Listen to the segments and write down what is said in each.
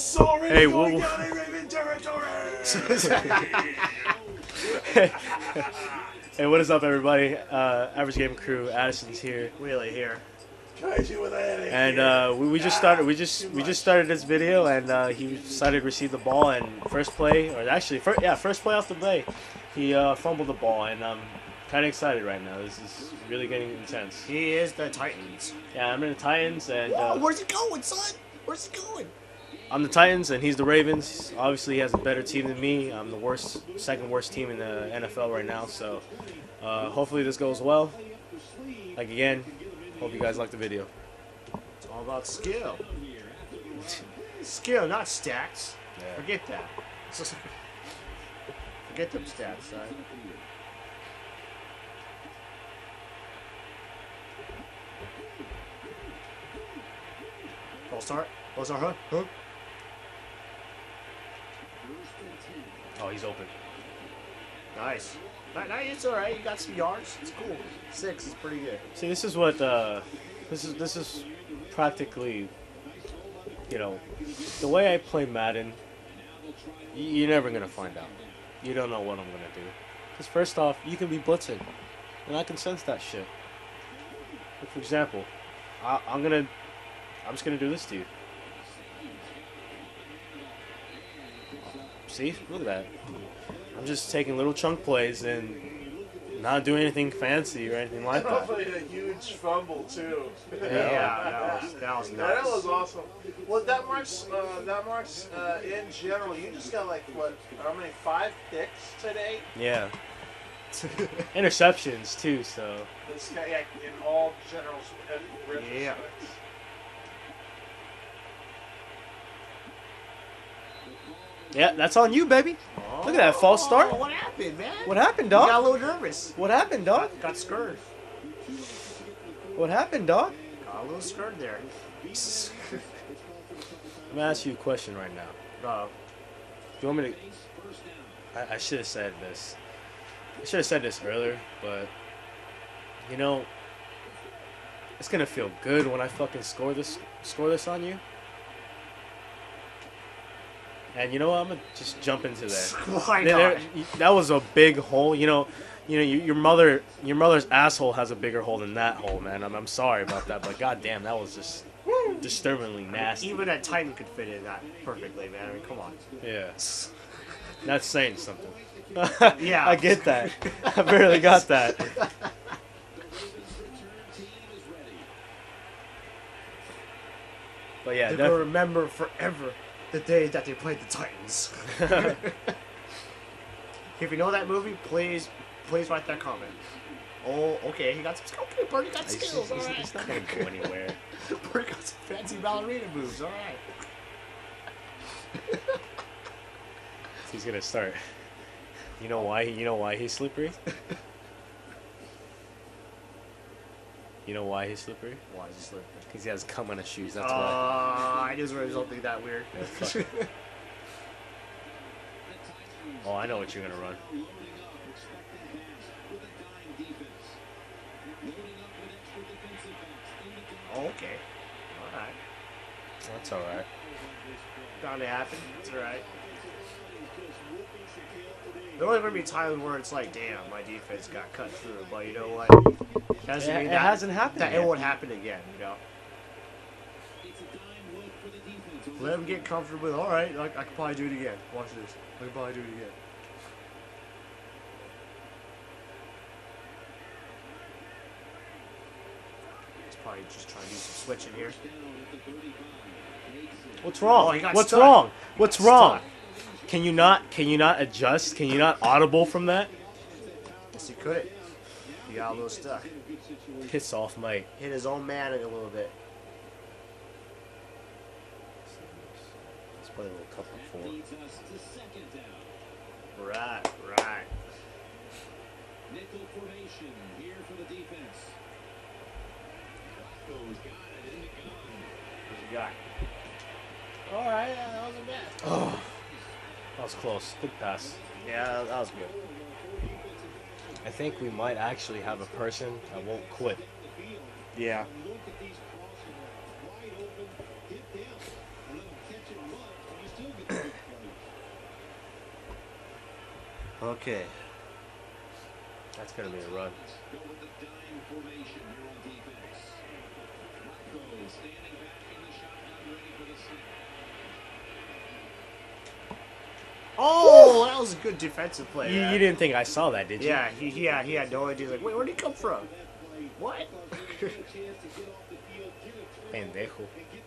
already Hey, going whoa. down in Raven territory. Hey, what is up, everybody? Average Game Crew, Addison's here, Really here. Kaiju with a headache. and we just started. We just started this video, and he decided to receive the ball and first play, or actually, first play off the play, he fumbled the ball, and I'm kind of excited right now. This is really getting intense. He is the Titans. Yeah, I'm in the Titans, and Whoa, where's he going, son? Where's he going? I'm the Titans, and he's the Ravens. Obviously, he has a better team than me. I'm the second worst team in the NFL right now. So, hopefully, this goes well. Like again, hope you guys like the video. It's all about skill. Skill, not stats. Yeah. Forget that. Forget them stats, son. Full start. Full start, huh? Oh, he's open. Nice. It's alright. You got some yards. It's cool. 6 is pretty good. See, this is what this is practically, you know, the way I play Madden. You're never gonna find out. You don't know what I'm gonna do. Because first off, you can be blitzing, and I can sense that shit. Like, for example, I'm just gonna do this to you. See, look at that. I'm just taking little chunk plays and not doing anything fancy or anything like that. Probably a huge fumble too. Yeah, that was nice. That was awesome. Well, that marks in general. You just got like what? How many? 5 picks today. Yeah. Interceptions too, so. This guy, yeah, in all general retrospects. Yeah. Yeah, that's on you, baby. Look at that false start. Oh, what happened, man? What happened, You got a dog? little nervous. What happened, dog? Got scared. What happened, dog? Got a little scared there. I'm gonna ask you a question right now. Uh, Do you want me to? I should have said this. I should have said this earlier, but you know, it's gonna feel good when I fucking score this on you. And you know what? I'm gonna just jump into that. why not? That was a big hole. You know, your mother's asshole has a bigger hole than that hole, man. I'm sorry about that, but goddamn, that was just disturbingly nasty. Even a Titan could fit in that perfectly, man. I mean, come on. Yeah, that's saying something. Yeah. I get that. I barely got that. But yeah, They're gonna remember forever the day that they played the Titans. If you know that movie, please write that comment. Oh, okay, he got some. Okay, Birdie got skills. All right. It's not gonna go anywhere. Birdie got some fancy ballerina moves. All right. He's gonna start. You know why? You know why he's slippery? You know why he's slippery? Why is he slipping? Because he has cum on his shoes. That's why. I just read something that weird. Yeah, fuck. Oh, I know what you're gonna run. Oh, okay. All right. That's all right. Bound to happen. It's all right. There only gonna be times where it's like, damn, my defense got cut through. But you know what? Doesn't mean It that hasn't happened that yet. it won't happen again. You know. Let him get comfortable with. All right, I could probably do it again. Watch this. I could probably do it again. He's probably just trying to do some switching here. What's wrong? Oh, he got What's stuck. wrong? What's Got wrong? stuck. Can you not adjust? Can you not audible from that? Yes, he could. He got a little stuck. Piss off, mate. Hit his own man a little bit. Let's play a little couple four. Right. Nickel formation here for the defense. Got it in the gun. Who's the guy? All right, that wasn't bad. Oh, that was close. Good pass. Yeah, that was good. I think we might actually have a person that won't quit. Yeah. Okay. That's gonna be a run. Go with the dime formation here on defense. Flacco standing back in the shotgun, ready for the snap. Oh, that was a good defensive play. You didn't think I saw that, did you? Yeah, he had no idea. He's like, wait, where'd he come from? What? Pendejo.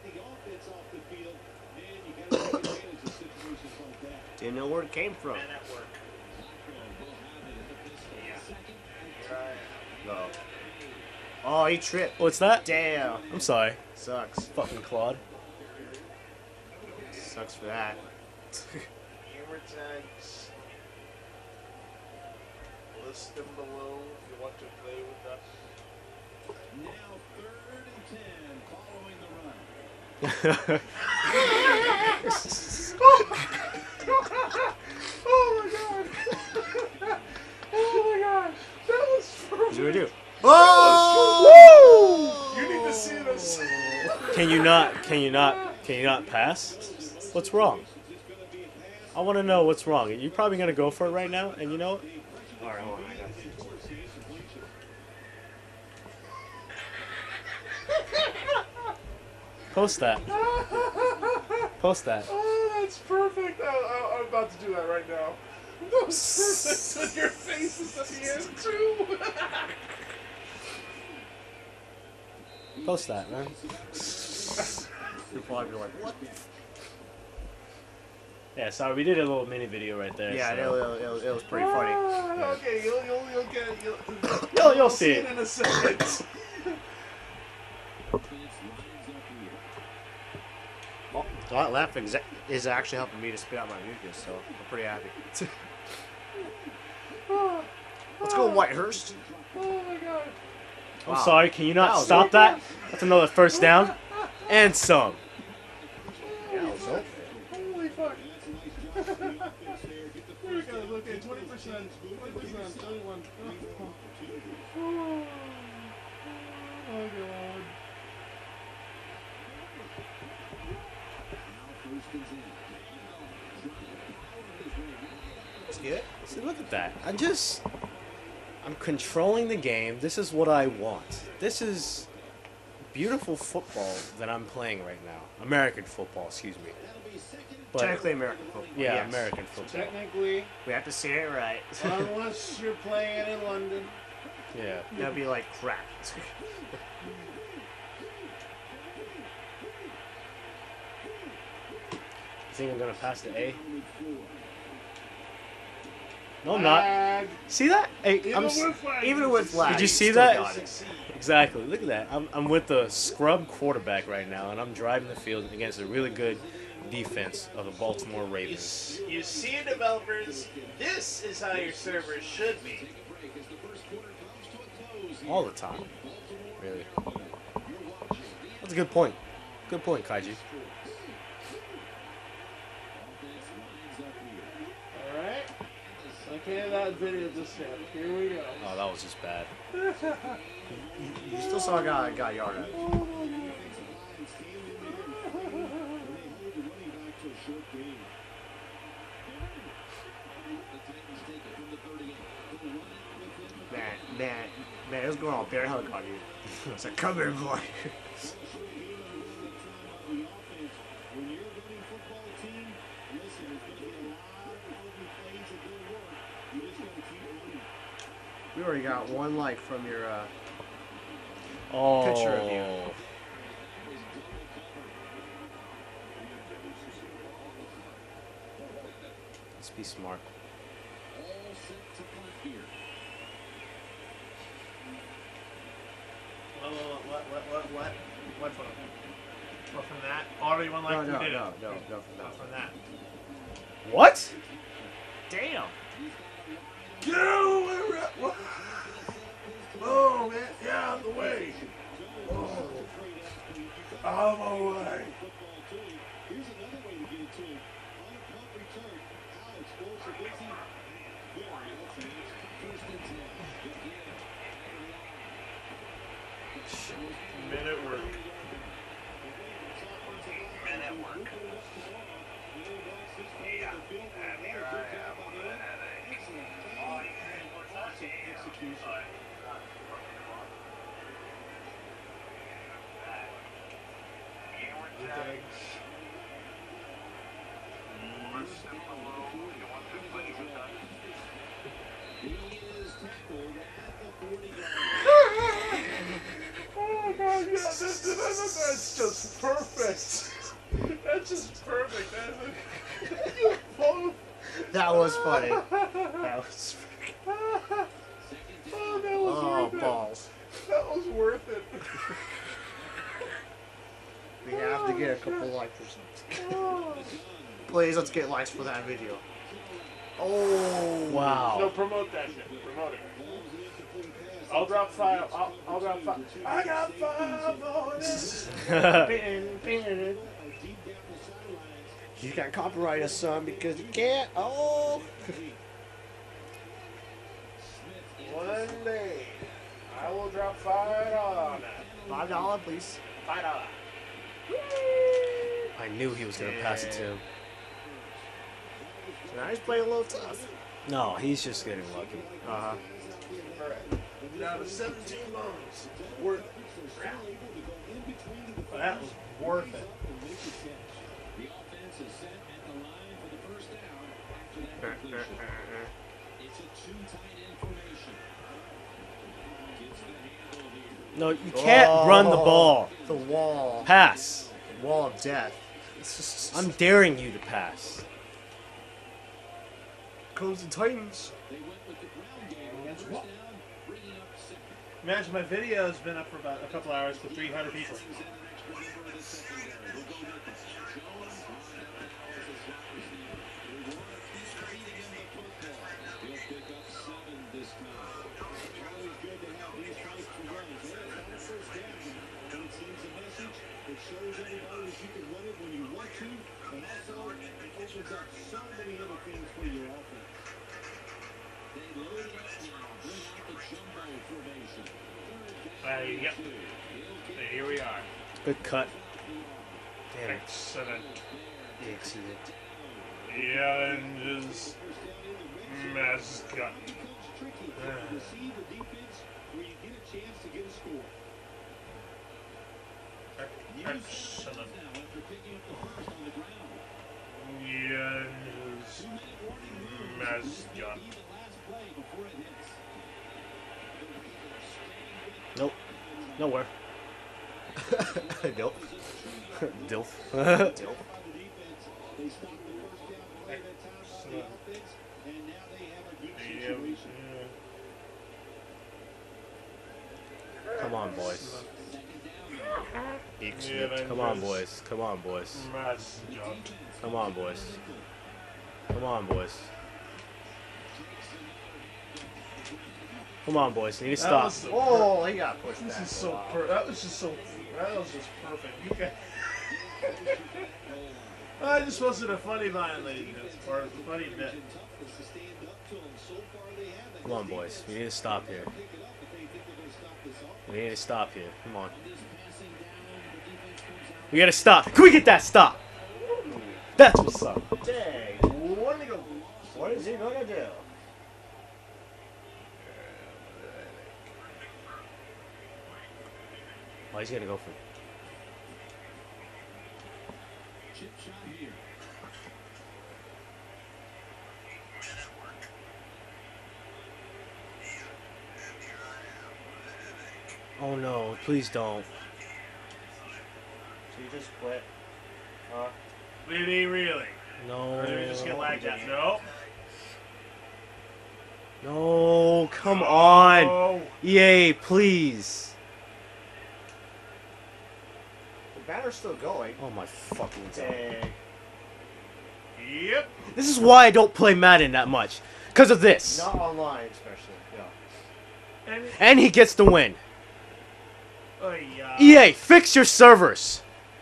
Didn't know where it came from. Man at work. No. Oh, he tripped. What's that? Damn. I'm sorry. Sucks. Fucking Claude. Sucks for that. Gamer tags. List them below if you want to play with us. Now 3rd and 10 following the run. Oh my god! Oh my gosh! That was What do we perfect! do? Oh! You need to see this. Can you not pass? What's wrong? I want to know what's wrong. You're probably gonna go for it right now, and you know what? All right, hold on. I got it. Post that. Post that. Oh, that's perfect. I'm about to do that right now. That was perfect. Your face is at the end too. Post that, man. You're probably like, what? Yeah, sorry, we did a little mini video right there. Yeah, so. it was pretty funny. Ah, okay, you'll get it. You'll see it. in a second. Oh, that laugh is actually helping me to spit out my mucus, so I'm pretty happy. Let's go, Whitehurst. Oh my god. I'm Wow. sorry, can you not That was stop open. that? That's another first down. And some. Yeah, it was open. Holy fuck. Here we go. Okay, 20%. 20%. 21. Oh god. Let's get it. See, look at that. I'm controlling the game. This is what I want. This is beautiful football that I'm playing right now. American football, excuse me. But, Technically American football. yeah, yes. American football. Technically, We have to say it right. unless you're playing in London. Yeah. That'd be like crap. You think I'm gonna pass the A? No, I'm not. Flag. See that? Hey, Even with flag, Even with lag, Did you he see still that? got it. Succeed. Exactly. Look at that. I'm with the scrub quarterback right now, and I'm driving the field against a really good defense of the Baltimore Ravens. You see, developers, this is how your servers should be. All the time. Really. That's a good point. Good point, Kaiji. Alright? Okay, that video just hit. Here we go. Oh, that was just bad. You still saw a guy got yard at it. Man, it was going all bear hug on you. It's like, come here, boy. We already got one like from your Oh. Picture of you. Let's be smart. What from? What from that? Already one like no, we did. no, From that. What? Damn. Get what? Oh man, yeah, out of the way. Oh, out of the way. Men at work. Men at work. Yeah, and here I am with a headache. was funny. That was. Oh, that was Oh, worth balls. it. That was worth it. We have to get a couple likes or something. Oh. Please, let's get likes for that video. Oh. No, Wow. promote that shit. Promote it. I'll drop 5. I'll drop 5. I got 5 on it. You got copyright us, son, because you can't. Oh. One day, I will drop 5 on it. $5, please. $5. I knew he was gonna pass it to him. So now he's playing a little tough. No, he's just getting lucky. Uh-huh. Alright. Down to 17 bones. Worth it. That was worth it. The offense is set at the line for the first down after that completion. It's a two-tight end formation. Gets the handle here. No, you can't run the ball. The wall. Pass. Wall of death. I'm daring you to pass. Comes the Titans. They went with the ground game. Against First what? down, bringing up second. Imagine my video has been up for about a couple hours with 300 people. Brings in an extra member of the secondary. We'll go with Jones. Jones as a slot receiver. They want to keep feeding him the football. He'll pick up 7 this time. Always good to have these types of runs. Hey, it's not a first down, but it sends a message. It shows everybody that you can run it when you want to, and also it opens up so many other things for your offense. They load it up now. Bring out the jumbo formation. Yep. Here we are. Good cut. Damn it. Excellent. Excellent. Yeah, and just mascot. Tricky. Receive the defense where you get a chance to get a score. Excellent. Now after picking up the first on the ground. Yeah, and just 2-minute warning here. mascot. Be the last play before it hits. Nope. Nowhere. Nope. Dilf. Dilf. By the defense, they stopped the first down play that time by the offense, and now they have a good situation. Come on, boys. Yeah, Come on, boys. Come on, boys. Mascot. Come on, boys. Come on, boys. Come on, boys. You need to That stop. was the Oh, he got pushed This back. is so Wow. that was just so that was just perfect. You guys. I just wasn't a funny line, lady, or a funny bit. Come on, boys. We need to stop here. We need to stop here. Come on. We gotta stop. Can we get that stop? That's what's up. Dang. What to go? What is he gonna do? Why is he gonna go for it? Chip shot here. Oh no, please don't. So you just quit. Did he really? No. Or did he just get lagged out? No. No, come on. Oh. EA, please. The banner's still going. Oh my fucking god. Dang. Yep. This is why I don't play Madden that much. Because of this. Not online, especially. Yeah. And And he gets the win. oh yeah. EA, fix your servers.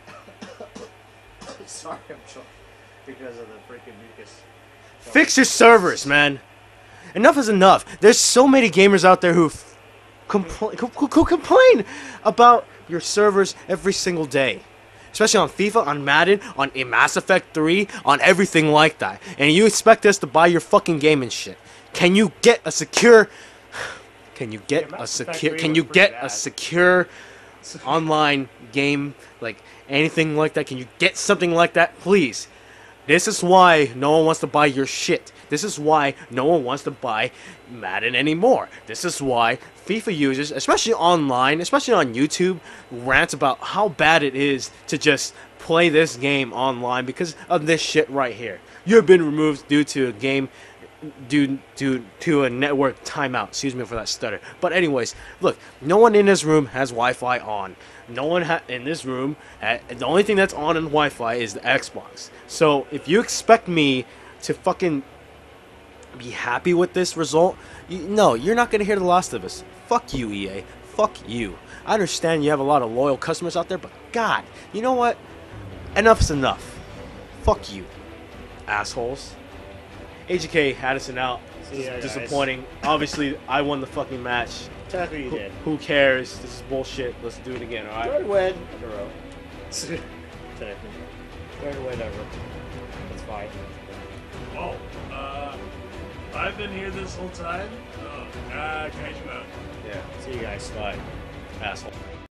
Sorry, I'm choking because of the freaking mucus. Fix your servers, man. Enough is enough. There's so many gamers out there who complain about your servers every single day. Especially on FIFA, on Madden, on Mass Effect 3, on everything like that. And you expect us to buy your fucking game and shit. Can you get a secure... Can you get Yeah, a Mass Effect secure... 3 Can was you pretty get bad. a secure online game, like anything like that? Can you get something like that, please? This is why no one wants to buy your shit. This is why no one wants to buy Madden anymore. This is why FIFA users, especially online, especially on YouTube, rant about how bad it is to just play this game online because of this shit right here. You have been removed due to a game due to a network timeout. Excuse me for that stutter. But anyways, look, no one in this room has Wi-Fi on. No one in this room. The only thing that's on in Wi-Fi is the Xbox. So if you expect me to fucking be happy with this result, no, you're not gonna hear The Last of Us. Fuck you, EA. Fuck you. I understand you have a lot of loyal customers out there, but God, you know what? Enough's enough. Fuck you, assholes. AGK Addison out. See ya, guys. Disappointing. Obviously, I won the fucking match. Technically, you did. Who cares? This is bullshit. Let's do it again, alright? Third win in a row. Technically. Third win ever. That's fine. Oh, I've been here this whole time. Kaiju out. Yeah. See you guys. Bye. Asshole.